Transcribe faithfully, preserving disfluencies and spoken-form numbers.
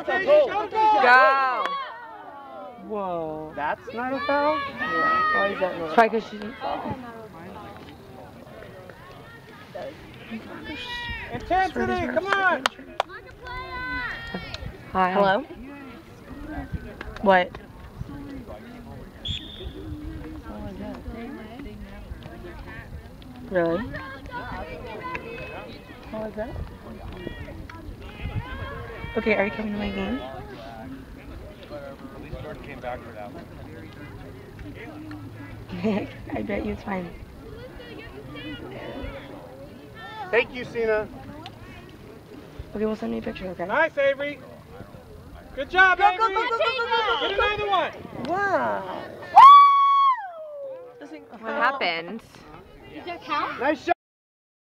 Go. Whoa. That's not a foul? Yeah. Why is that not? Try because she didn't fall. Intensity, come on! Hi. Hello? What? Really? What was that? Okay, are you coming to my game? Came back for that one. I bet you it's fine. Thank you, Cena. Okay, well send me a picture, okay? Nice, Avery. Good job, Go, Avery. go, go, go, go, go. Get another one. Wow. What happened? Did that count? Nice shot.